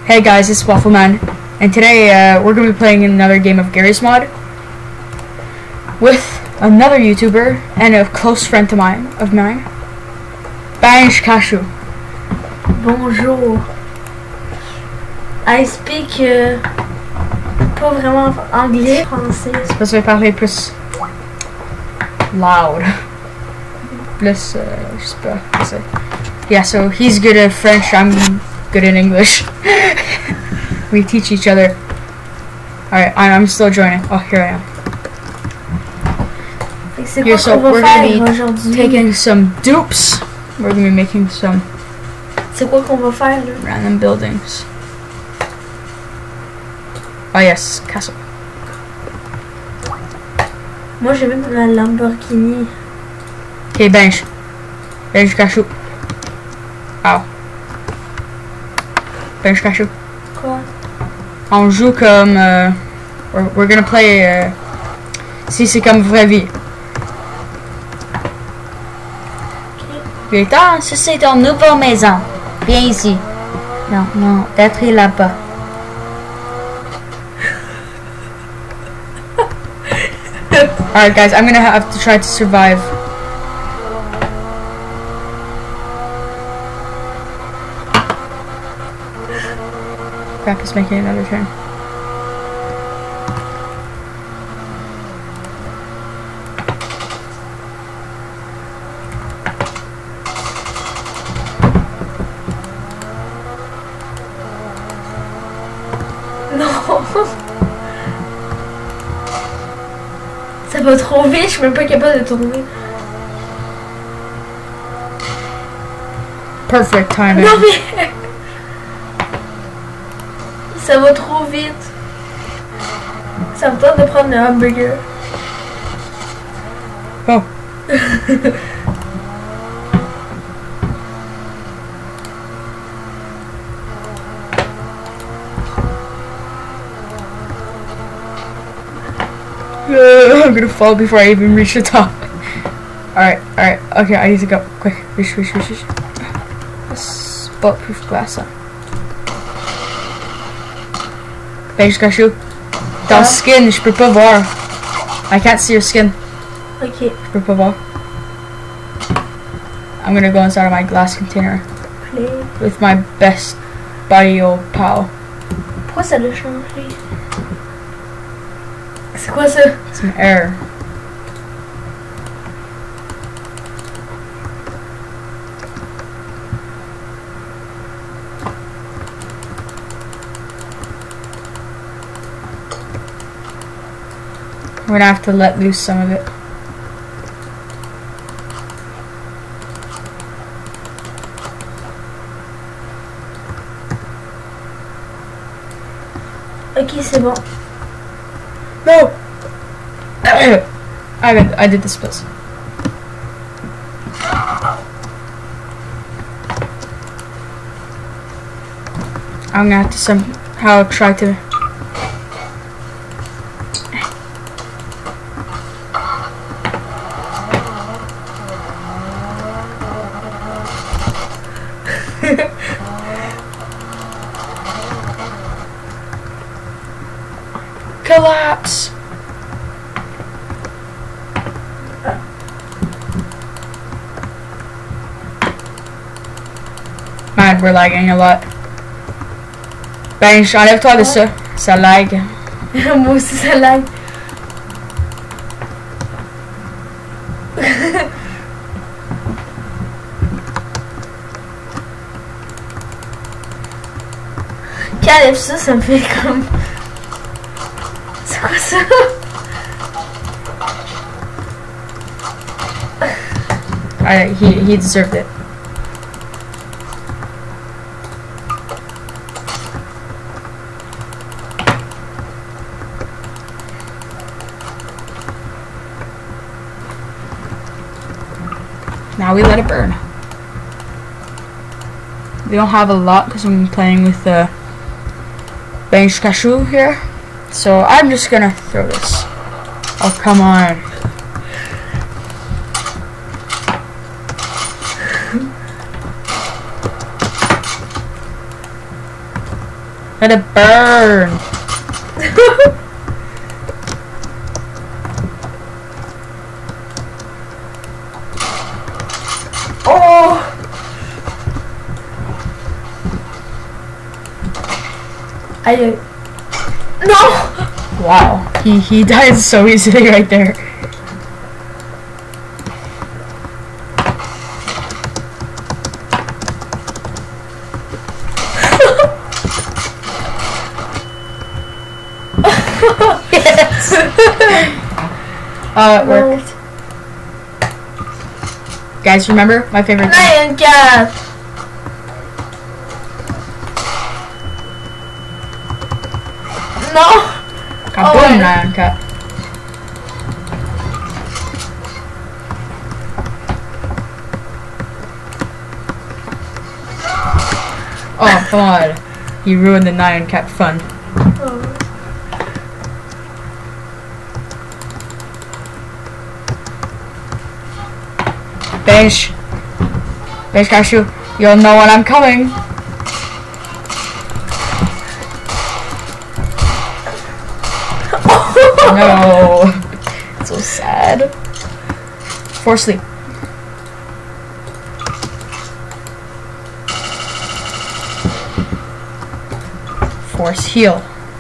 Hey guys, it's Waffleman, and today we're going to be playing another game of Garry's Mod with another YouTuber and a close friend of mine, Benj Cashew. Bonjour. I speak pas vraiment anglais, français. C'est parce que je vais parler plus loud. Plus, je sais pas comment c'est. Yeah, so he's good at French, I'm good at English. We teach each other. Alright, I'm still joining. Oh, here I am. C'est Yeah, quoi so qu'on we're va gonna faire be aujourd'hui? taking some dupes. We're gonna be making some C'est quoi qu'on va faire là? random buildings. Oh yes, castle. Moi j'ai même ma Lamborghini. Okay, Benj Cashew. Ow. Benj Cashew. Quoi? On joue comme we're gonna play si c'est comme vraie vie. Putain, ça c'est ton nouvelle maison. Viens ici. Non, d'être là-bas. Alright guys, I'm gonna have to try to survive. Crap is making another turn. Non! Ça va trop vite, je suis même pas capable de tourner. Perfect timing. Non mais... Ça va trop vite. Ça me tente de prendre le hamburger. Oh. I'm gonna fall before I even reach the top. Alright. Okay, I need to go. Quick. Reach. This bulletproof glass on. Benj Cashew. Dans skin, je peux pas voir. I can't see your skin. Ok. Je peux pas voir. I'm gonna go inside of my glass container Play. with my best buddy old pal. Pourquoi ça l'a changé? C'est quoi ça? Some air. We're gonna have to let loose some of it. Ok, c'est bon. No! I did the splits. I'm gonna have to somehow try to... Collapse! Man, we're lagging a lot. Benj, enlève-toi de ça. Ça lag. Moi aussi ça lag. Caleb, ça me fait comme... C'est quoi ça? He deserved it. Now we let it burn. We don't have a lot because I'm playing with Benj Cashew here. So I'm just gonna throw this. Oh, come on. Let it burn. Oh. No. Wow. He died so easily right there. Yes. It worked. Guys, remember my favorite thing? Lion cat. No. Kaboom, Lion Cat. Oh, come on. He ruined the Nyan Cat fun. Beige. Beige Cashew, you'll know when I'm coming. No. So sad. Force sleep. Force heal.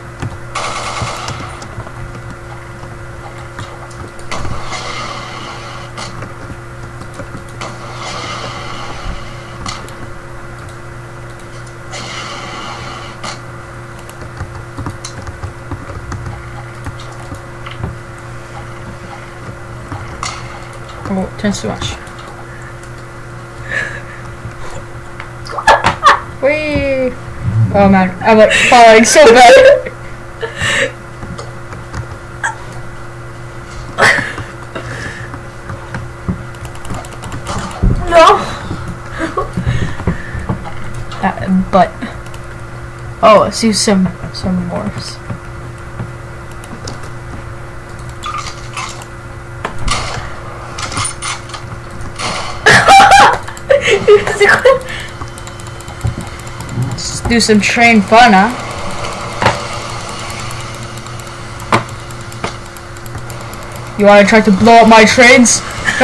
Oh, turns too much. Whee! Oh man, I'm like falling so bad. No. But oh, let's do some morphs. Let's do some train fun, huh? You wanna try to blow up my trains?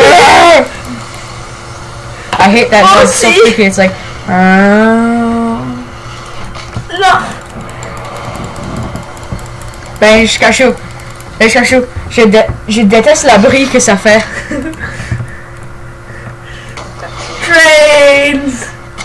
I hate that noise, it's so creepy, it's like No. Beige Cashew, Beige Cashew, je déteste la bruit que ça fait. Trains.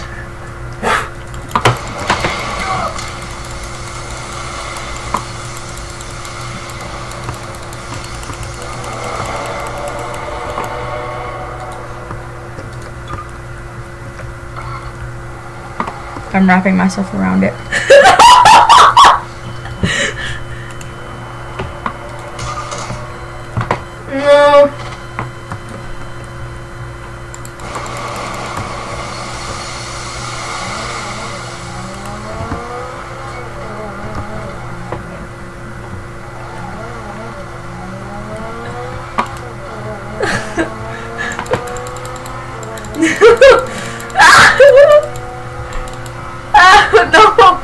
I'm wrapping myself around it. No. No.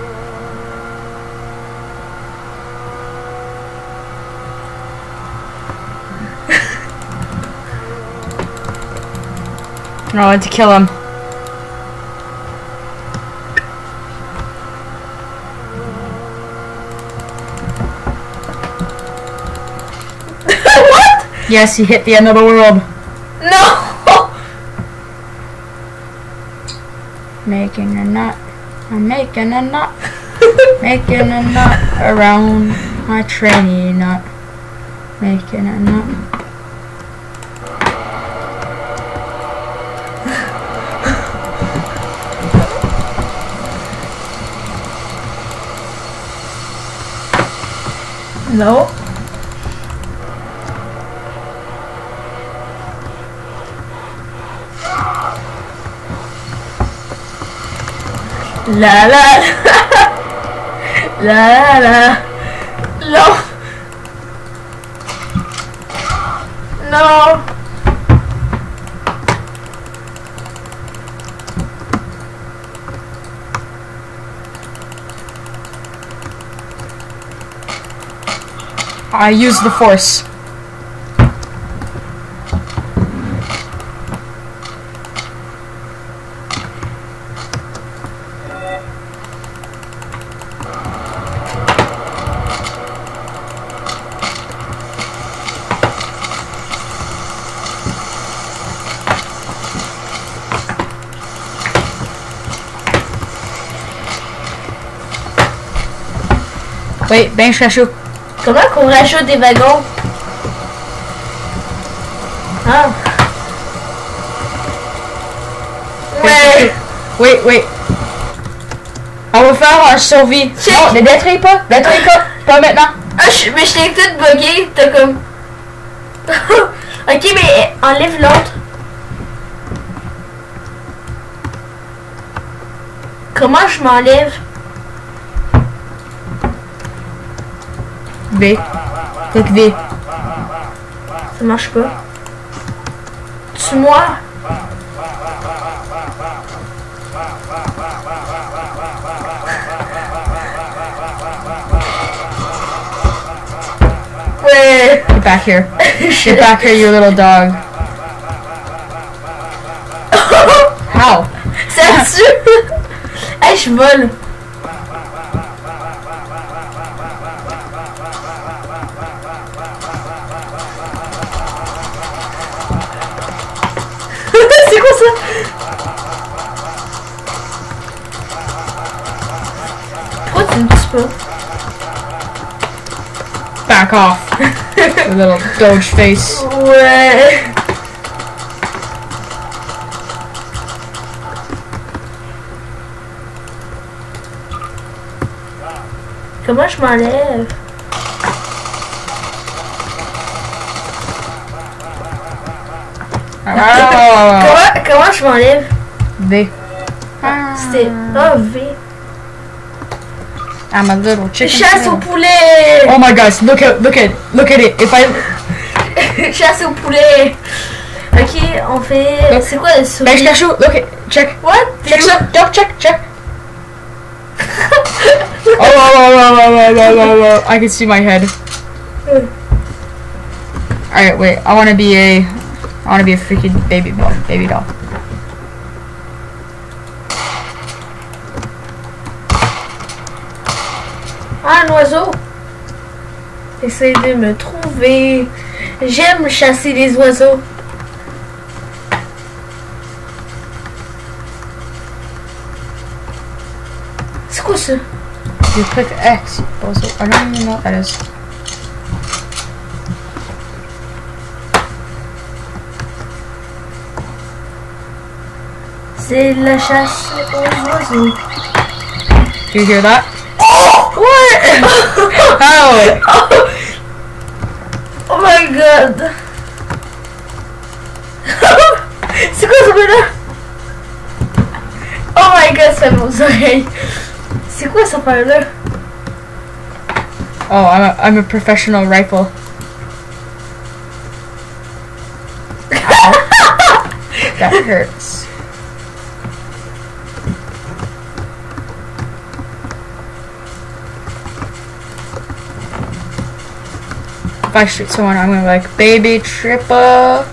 No, I had to kill him. What? Yes, he hit the end of the world. No. Making a knot. I'm making a knot. Making a knot around my trainee knot. Making a knot. No. La la la la la. No. No. I use the force. Oui, ben je suis. Comment qu'on rajoute des wagons? Ah. Ouais. Oui, oui. On va faire un survie. Check. Non, ne détruis pas. Détruis pas. Pas maintenant. Ah, mais je t'ai tout bugué. T'as comme... Ok, mais enlève l'autre. Comment je m'enlève? V. Clique V. Ça marche pas. Tue-moi. Ouais. Get back here. Get back here, you little dog. How? Ça tue. Hey, je vole. C'est quoi ça? Pourquoi tu me tues pas? Back off. The little doge face. Ouais. Comment je m'enlève? Comment je m'enlève? V. C'était... Oh, V. I'm a little chicken. Chasse au poulet! Oh my gosh, look at it. If I Chasse au poulet! Ok, on fait... C'est quoi le souris? Bench cashew, look at check. What? Check ça. Check. Oh, I can see my head. Alright, wait. I wanna be a freaking baby doll. Ah, un oiseau! Essaye de me trouver. J'aime chasser les oiseaux. C'est quoi ça? You click X. Also, I don't even know what that is. C'est la chasse aux oiseaux. Do you hear that? What? How? Oh my god! C'est quoi ce bruit-là? Oh my god, ça fait vos oreilles. C'est quoi cette affaire-là? Oh, I'm a professional rifle. Ow. That hurts. If I shoot someone, I'm gonna be like, baby tripper.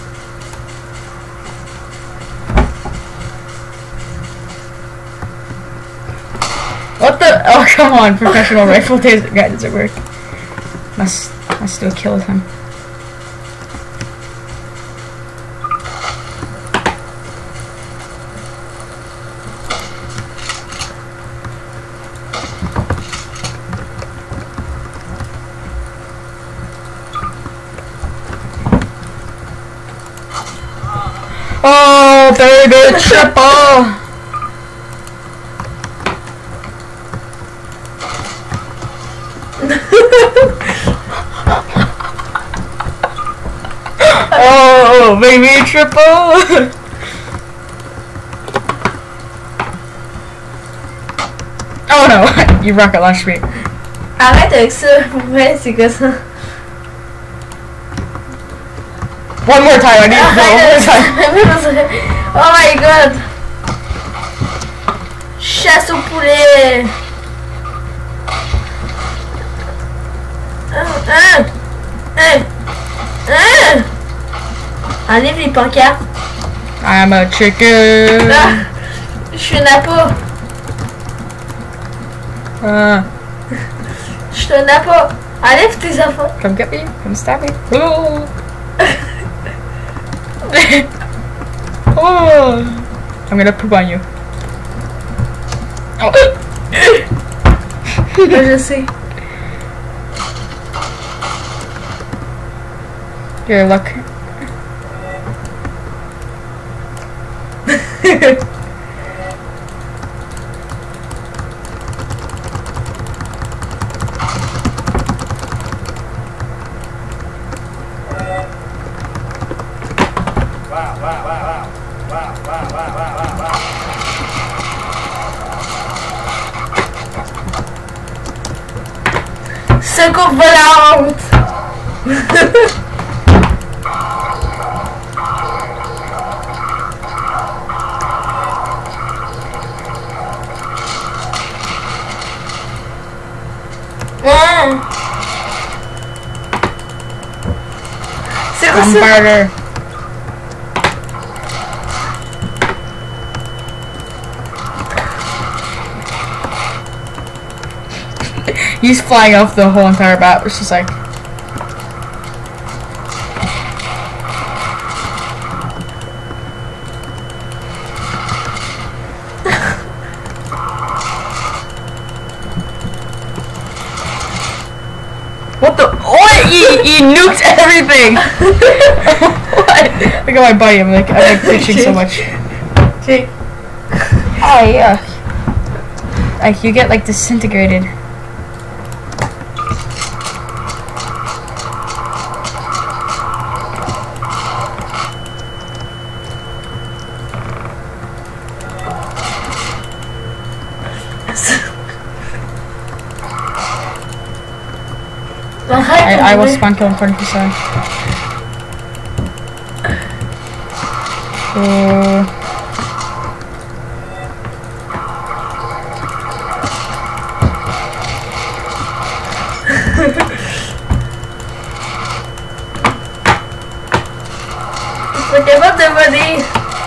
What the? Oh, come on, professional rifle guy doesn't work. Must still kill him. Oh, baby triple! Oh, baby triple! Oh no, you rocket launched me. Arrête avec ça, pour vrai, c'est quoi ça? One more time, I need to go one more time. Oh my god! Chasse au poulet! Hein? Hein? Hein? Enlève les pancartes. I'm a chicken. Ah, je suis un appât. Je suis un appât. Enlève tes affaires. Come get me. Come stab me. Oh. Oh. I'm gonna poop on you. Oh. Je sais. Here, look. Secours volante. C'est quoi ça? Bombarder. He's flying off the whole entire map. It's just like. What the? What? He nuked everything! What? Look at my buddy. I'm like glitching so much. Okay. Oh yeah. Like you get like disintegrated. I will spawn kill in front of you, sorry. Je suis capable de voler.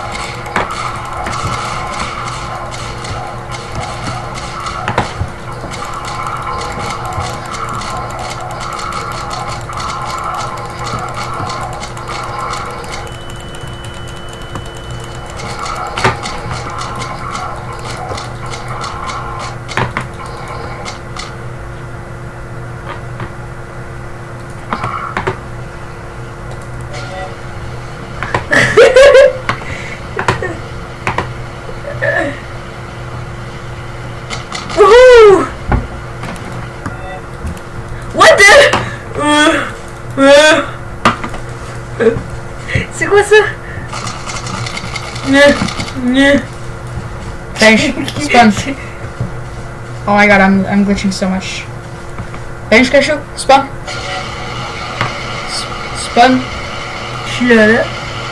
Wouhou! What the? C'est quoi ça? Finish. Spawn. Oh my god, I'm glitching so much. Finish, Kashu. Spawn. Spawn. Je suis là.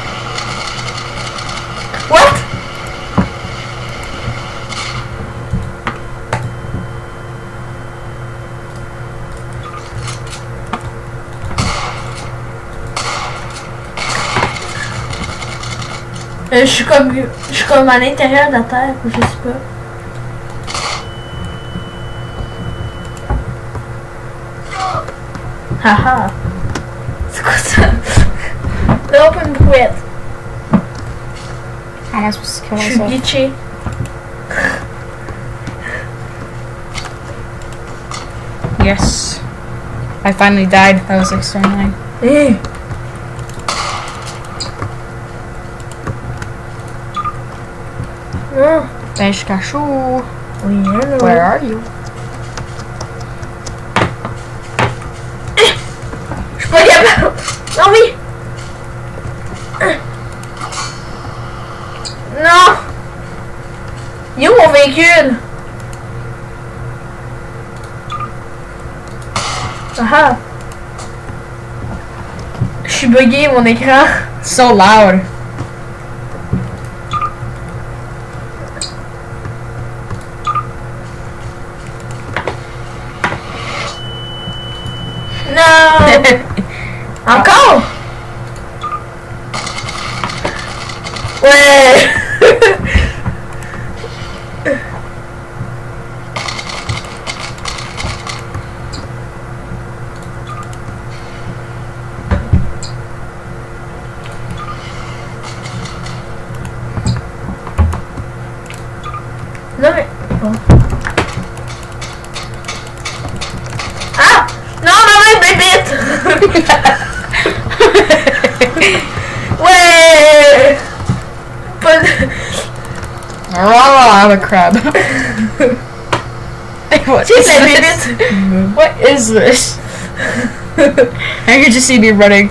What? Je suis comme à l'intérieur de la terre, je sais pas. Haha. C'est quoi ça? Non, pas une brouette. How am I supposed to kill Je suis myself? glitché. Yes. I finally died. That was like so annoying. Hey. Non. Finish, Kashu. Oui, hello. Where are you? Je suis pas capable. Non, oui. Non. Il est où mon véhicule? Ah. Je suis bugué mon écran. So loud. Non. Encore? Ouais. Non mais... Bon. Ah! Non, maman, bébête! Ouais! Pas de... I'm a crab. What Check is la this? bébête! What is this? I could just see me running.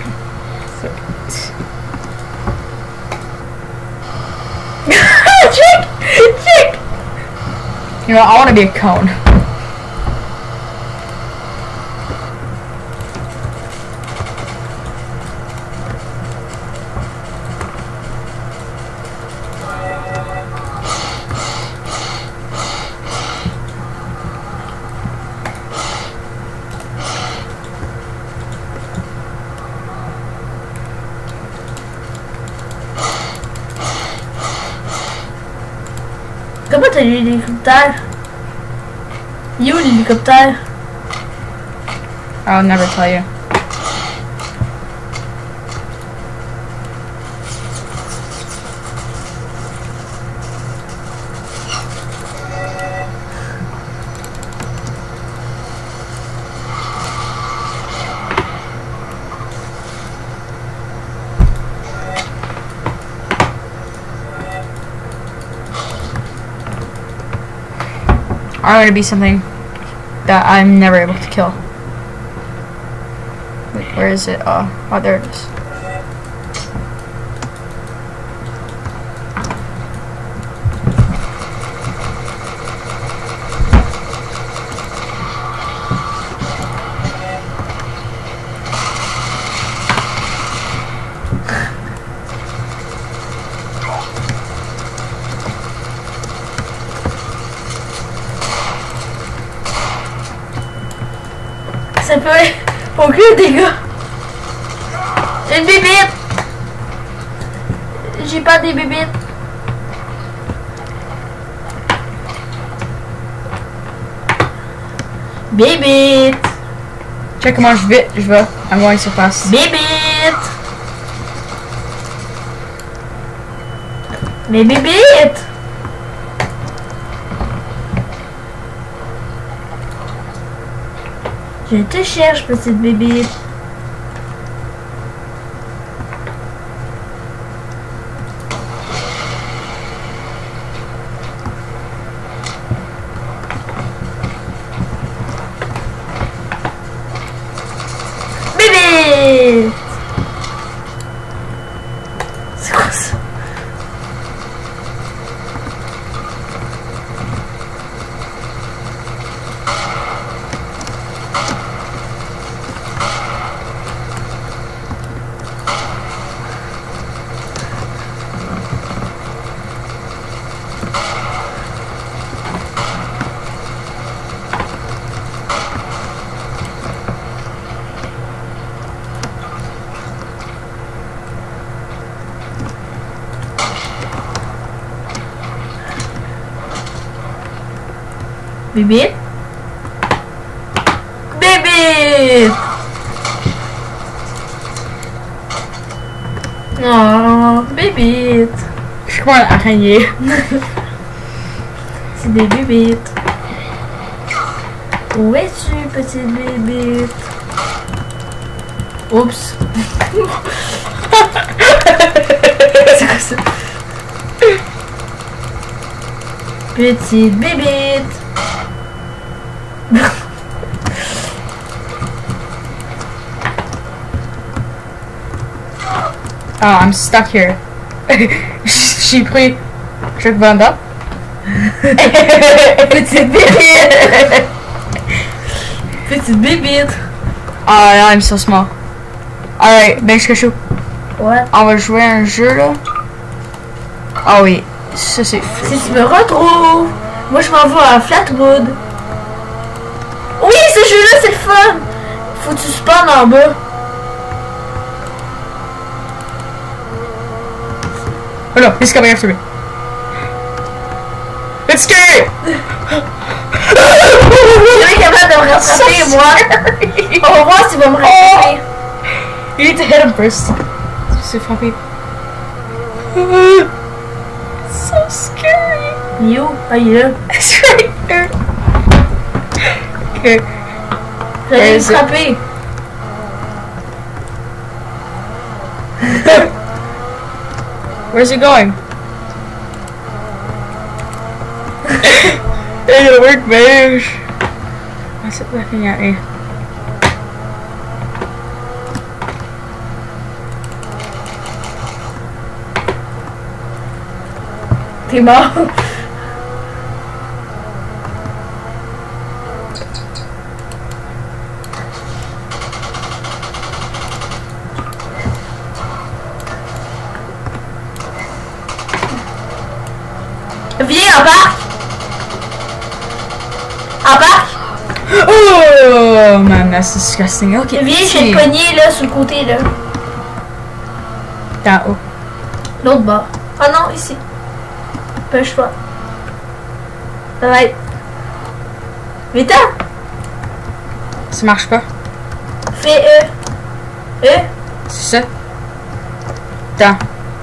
Check! Check! You know, I want to be a cone. Comment t'as eu l'hélicoptère? Il est où l'hélicoptère? I'll never tell you. I'm gonna be something that I'm never able to kill. Wait, where is it? Oh, there it is. Ça fait aucun dégât. Une bébite. J'ai pas des bébites. Bébite. Check comment je vais. I'm going so fast. Bébite. Mais bébite. Je te cherche, petite bébite. Bébite. C'est quoi ça? Bébite. Bébite. Oh, bébite. Je suis comme un araignée. C'est des bébites. Où es-tu, petite bébite? Oups. C'est quoi ça? Petite bébite. Oh, I'm stuck here. J'ai pris truc Vanda. Petite bébite. Petite bébite. Oh, I'm so small. Alright, Ben Chou. What? On va jouer à un jeu là. Ah oui, ça c'est. Si tu me retrouves, moi je m'en vais à Flatwood. Oui, ce jeu-là c'est le fun. Faut que tu spawns en bas. Oh no, he's coming after me. It's scary! Je suis capable de me rattraper, moi. On va voir s'il va me rattraper. You need to hit him first. C'est frappé. So scary. Yo, ah, il est là. It's right there. Okay. J'allais me frapper. Where's he going? It didn't work, man. Why's it looking at me? T'es mort. Viens, embarque. Embarque. Oh man, that's disgusting. Ok, Viens, j'ai le poignet là sur le côté là. T'es en haut. L'autre bord. Ah non, ici. Pêche-toi. Ouais. Vite. Ça marche pas. Fais E. C'est ça? Attends.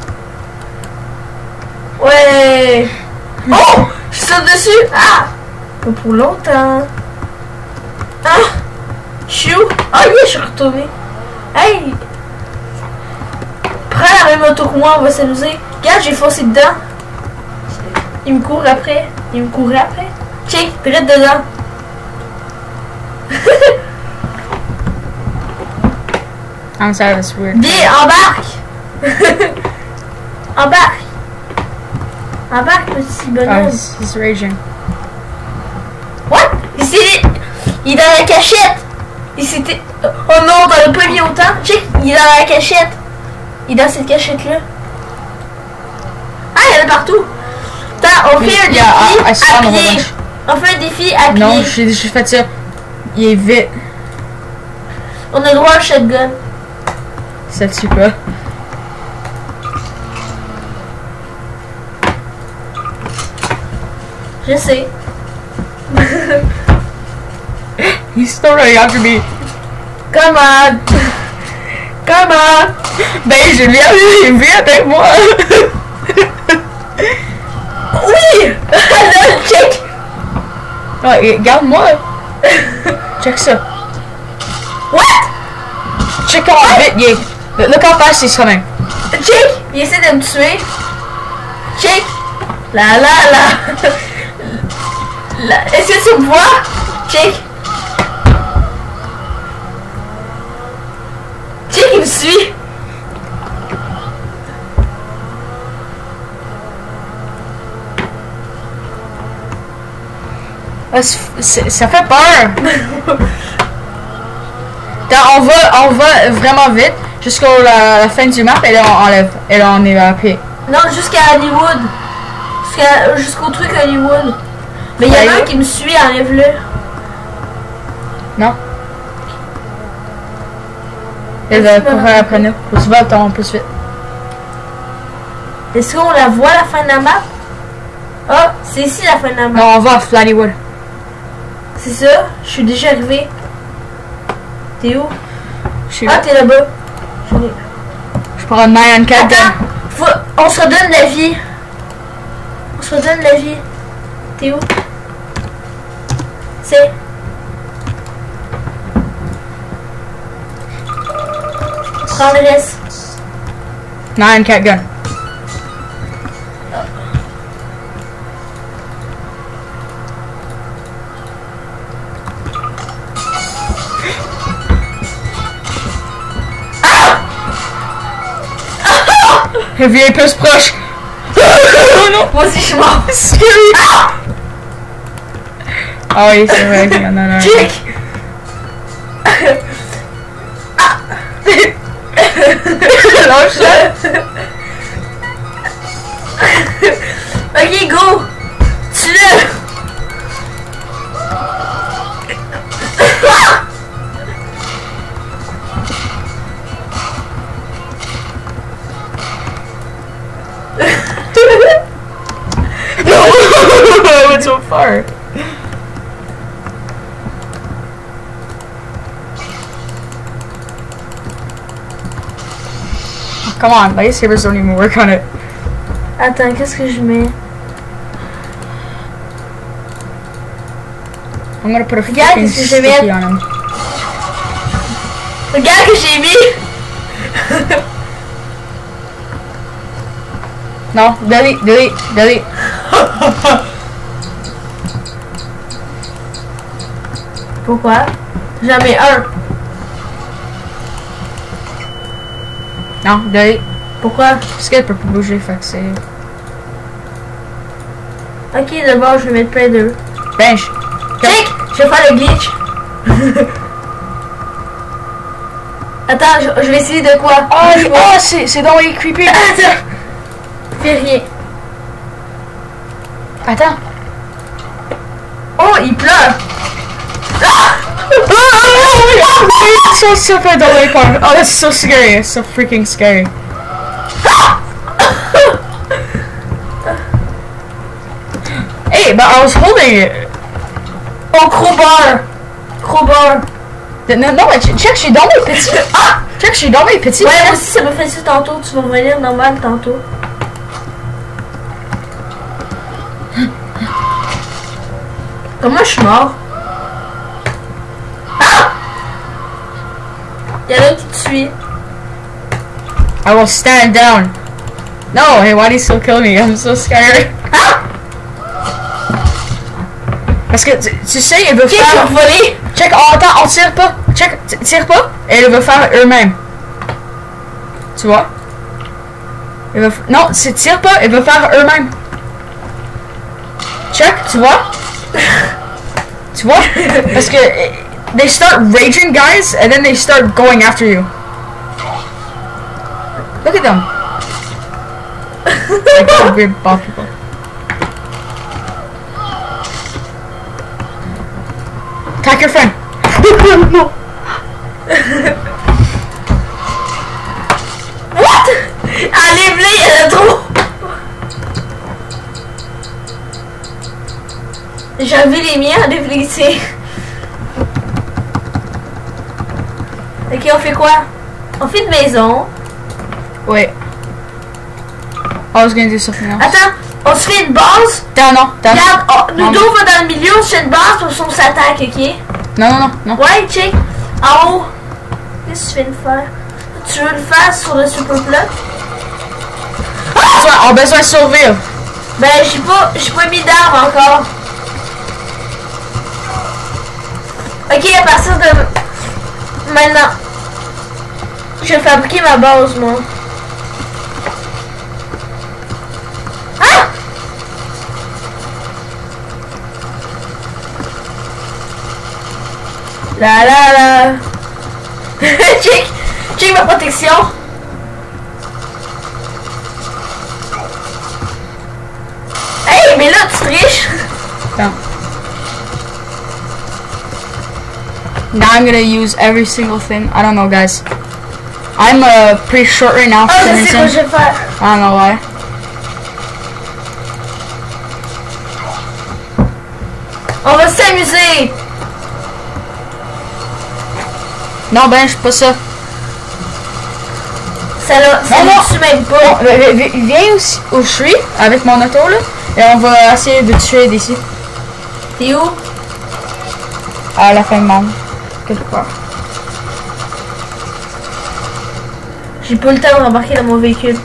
Ouais. Oh! Je saute dessus. Ah! Pas pour longtemps. Ah! Chou! Ah, yeah, je suis retourné. Hey! Prends la même auto que moi, on va s'amuser. Regarde, j'ai foncé dedans. Il me court après. Il me courait après. Check, direct dedans. I'm sorry, that's weird. Viens, embarque! Embarque! Embarque, petit bonhomme. Oh, he's raging. What? Il est dans la cachette. Il s'était... Oh non, on l'a pas mis autant. Check, il est dans la cachette. Il est dans cette cachette-là. Ah, il y en a partout. Attends, on fait un défi à pied. On fait un défi à pied. Non, j'ai fait ça. Il est vite. On a le droit au shotgun. Ça tue pas. Je sais. He's still running after me. Come on. Come on. Ben, viens avec moi. Oui. Là, check. Ouais, garde-moi. Check ça. What? Check how vite il est. Look how fast he's coming. Check. Il essaie de me tuer. Check. La la la. Est-ce que tu me vois? Check. Check, il me suit. Ça fait peur. On va vraiment vite jusqu'à la fin du map et là on enlève. Et là on est à pied. Non, jusqu'à Hollywood. Jusqu'au truc Hollywood. Mais il y en a un qui me suit, enlève-le. Non. Il va courir après nous. Faut que tu vas le temps plus vite. Est-ce qu'on la voit la fin de la map? Ah, c'est ici la fin de la map. Non, on va à Flattywood. C'est ça, je suis déjà arrivé. T'es où? Ah, t'es là-bas. Je prends un 9 4. Attends, on se redonne la vie. On se redonne la vie. T'es où? C'est. Prends le reste. 9 4 gun. Viens plus proche. Oh non. Moi aussi je suis mort. Ah! Ah oui, c'est vrai qu'il y en a un. Check. Lâche-le. Ok, go. Tu far. Oh, come on, lightsabers don't even work on it. Attends, qu'est-ce que je mets? I'm gonna put a Regarde, fucking qu'est-ce que je vais sticky mettre? on him. Regarde que j'ai mis! No, delete, delete, delete. Pourquoi? J'en mets un. Non, delete. Pourquoi? Parce qu'elle peut pas bouger, fait que c'est... Ok, d'abord, je vais mettre plein d'eux. Bench. Check! Je vais faire le glitch. Attends, je vais essayer de quoi? Oh, c'est dans les creepy. Attends! Fais rien. Attends. Oh, il pleure! It's so stupid, the lake one. Oh, that's so scary. It's so freaking scary. Hey, but I was holding it. Oh, crowbar! Crowbar! Non, mais check, je suis dans mes petits. Ah! Check, je suis dans mes petits. Ouais, moi aussi, ça me fait ça tantôt. Tu vas revenir normal tantôt. Comment je suis mort? Ah! Y'en a un qui te suit. I will stand down. No, hey, why do you still kill me? I'm so scared. Ah! Parce que tu sais, il veut Qui faire. t'a volé? Check, oh, attends, on tire pas. Check, tire pas. Et il veut faire eux-mêmes. Tu vois? Il veut non, c'est tire pas, il veut faire eux-mêmes. Check, tu vois? Tu vois? Parce que they start raging, guys, and then they start going after you. Look at them. Like those weird bald people. Attack your friend. No. What? Enlève-les, il y en a trop! J'ai enlevé les miens, enlève-les ici. Ok, on fait quoi? On fait une maison. Wait. I was gonna do something else. Attends, on se fait une base. Down, no, down. Regarde, oh, Non. Ludo va dans le milieu, on se fait une base pour qu'on s'attaque, ok? Non, non, non, non. Ouais, check. En haut. Qu'est-ce que tu viens de faire? Tu veux le faire sur le super plat? On a besoin de survivre. Ben, j'ai pas mis d'armes encore. Ok, à partir de maintenant, je vais fabriquer ma base, moi. Ah! La la la. check ma protection. Hey, mais là, tu triches. Down. Now I'm gonna use every single thing. I don't know, guys. I'm pretty short right now for Oh, some je sais quoi reason. je vais faire. I don't know why. On va s'amuser. Non, ben, je suis pas ça. Ça Non, non. ne tue même Bon, pas. viens où je suis avec mon auto là, et on va essayer de tuer d'ici T'es où? à la fin de monde. Quelque part. J'ai pas le temps de rembarquer dans mon véhicule.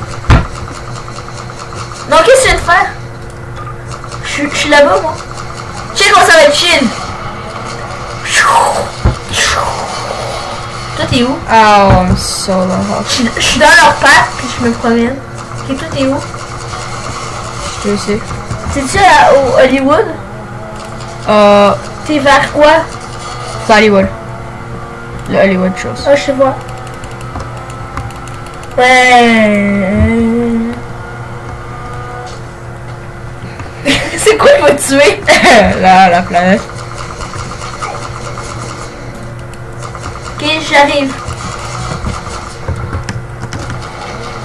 Non, qu'est-ce que tu viens de faire? Je suis là-bas, moi. Tu sais comment ça va être chill. Toi, t'es où? Oh, I'm so low. Je suis dans leur patte, puis je me promène. Ok, toi, t'es où? Je sais. T'es-tu au Hollywood? T'es vers quoi? Hollywood. Le Hollywood chose. Ah, je te vois. Ouais. C'est quoi qui va te tuer? la planète. Ok, j'arrive.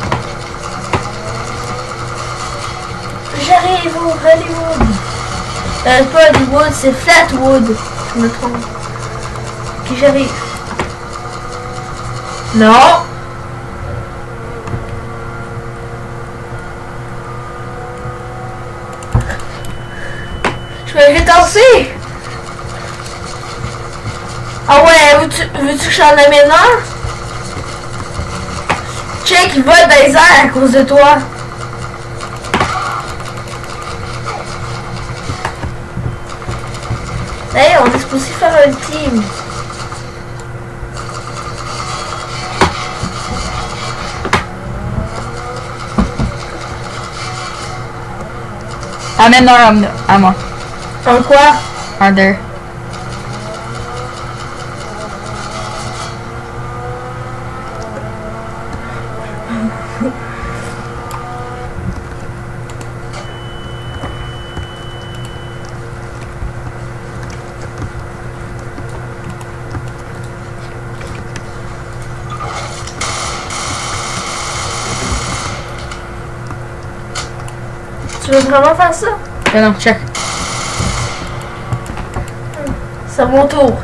J'arrive au Hollywood. Pas Hollywood, c'est Flatwood. Je me trompe. Ok, j'arrive. Non. Je me fais tasser. Ah ouais, veux-tu que je en amène un? Check, il vole dans les airs à cause de toi. Hey, on est supposé faire un team. Amène un à moi. Un quoi? Un d'eux. Tu veux vraiment faire ça? Non, check. C'est à mon tour.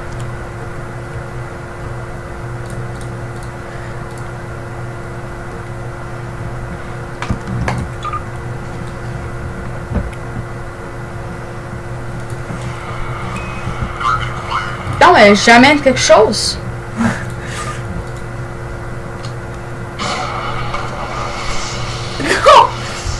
Non, mais j'amène quelque chose. Non!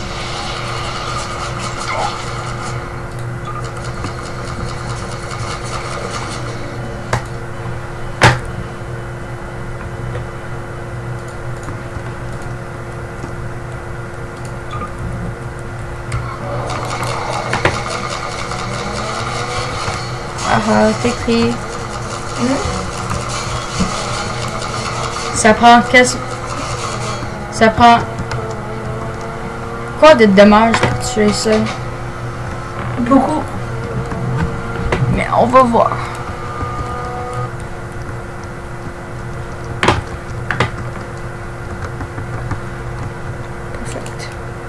Ah, t'écris. Ça prend qu'est-ce. Ça prend. Quoi de dommage pour tuer ça? Beaucoup. Mais on va voir. Perfect.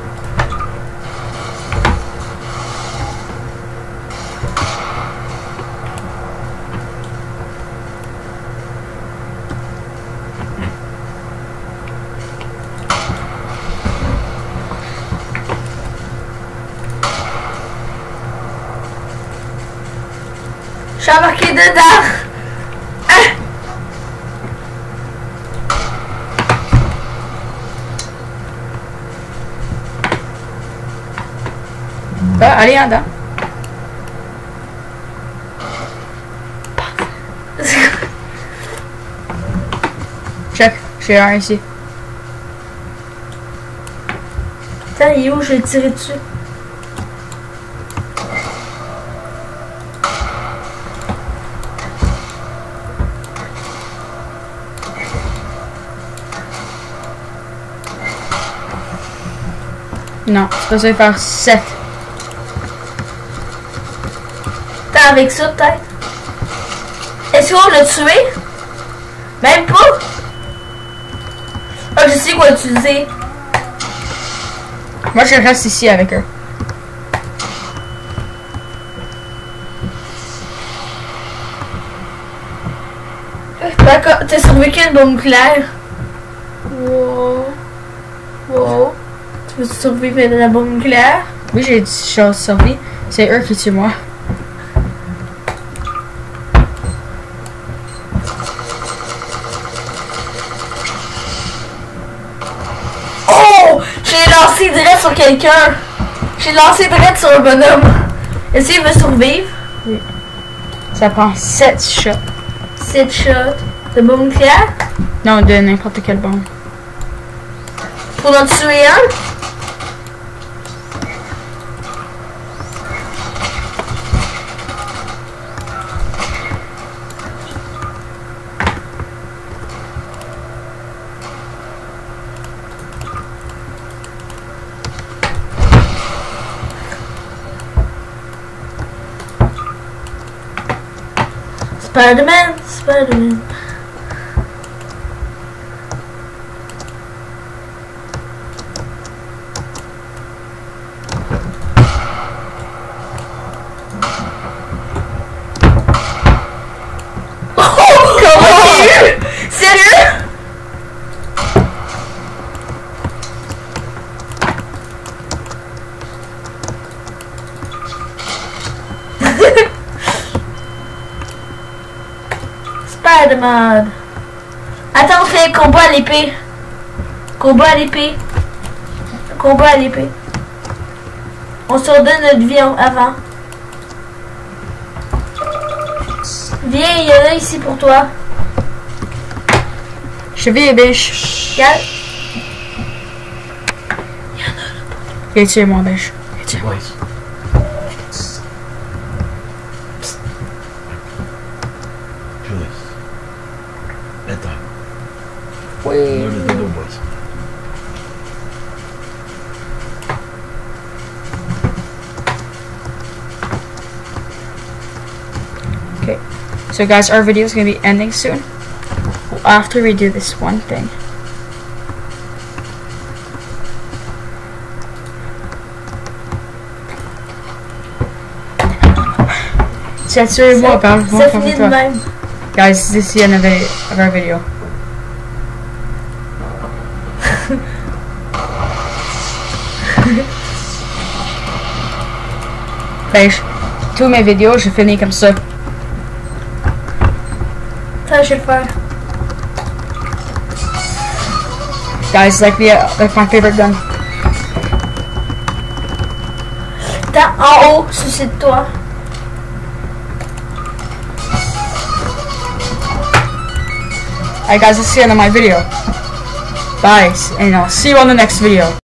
Je suis embarqué dedans. Ah! Ah, allez, en dedans. Check, j'ai un ici. Putain, il est où? Je vais tirer dessus. Non, c'est pas ça, il faire 7. T'as avec ça, peut-être? Est-ce qu'on l'a tué? Même pas? Ah, je sais quoi utiliser. Moi, je reste ici avec eux. D'accord, t'as survécu à une bombe nucléaire. Wow. Wow. Tu veux survivre à la bombe nucléaire? Oui, j'ai survécu. C'est eux qui tuent moi. Oh! J'ai lancé direct sur quelqu'un. J'ai lancé direct sur un bonhomme. Est-ce qu'il veut survivre? Oui. Ça prend 7 shots. 7 shots de bombe nucléaire? Non, de n'importe quelle bombe. Pour en tuer un? Spider-Man, Spider-Man. Spider-Man. Attends, on fait combat à l'épée. Combat à l'épée. Combat à l'épée. On se redonne notre vie avant. Viens, il y en a ici pour toi. Cheville et biche. Regarde. Viens tuer moi, biche. Viens tuer moi. Ouais. Julius. Bedtime. Oui. Learn to do the boys. Okay. So guys, our video is going to be ending soon. After we do this one thing. Moi, Ça finit de même. Guys, this is the end of our video. Ben, tous mes vidéos, je finis comme ça. Ça, je vais le faire. Guys, like my favorite gun. T'as en haut, souci de toi. Alright guys, that's the end of my video. Bye, and I'll see you on the next video.